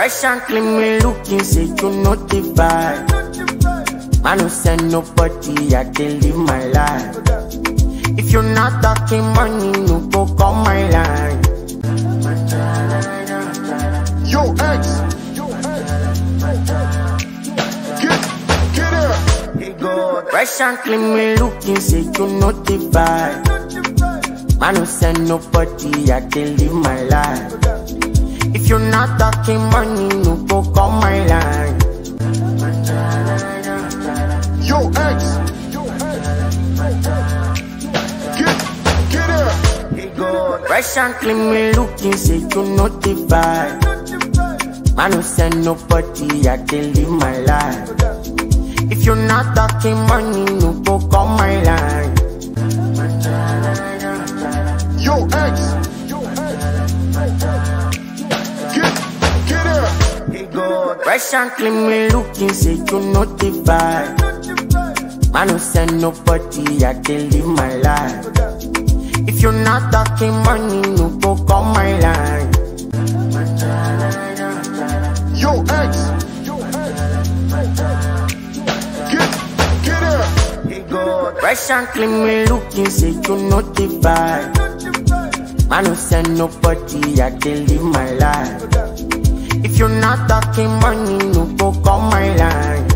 Fresh and clean, me looking, say you know the vibe. Man who send nobody, I can live my life. If you're not talking money, no go call my line. Yo, X. Get up. Fresh and clean, me looking, say you know the vibe. Man who send nobody, I can live my life. If you're not talking money, no go call my line. Yo, X. Get up. Fresh and clean, me looking, say you know the vibe. Man who send nobody, I can live my life. If you're not talking money, no go call my line. Yo, X. Get up. Fresh and clean, me looking, say you know the vibe. Man who send nobody, I can live my life. If you're not talking money, no go call my line. Yo, X. Get up. Fresh and clean, me looking, say you know the vibe. Man who send nobody, I can live my life. If you're not talking money, no go call my line.